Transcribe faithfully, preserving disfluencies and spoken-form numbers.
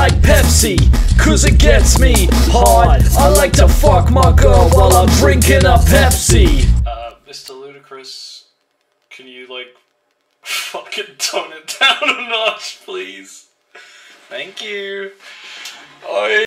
like Pepsi, cause it gets me hard. I like to fuck my girl while I'm drinking a Pepsi. Uh, Mister Ludacris, can you, like, fucking tone it down a notch, please? Thank you. Oh,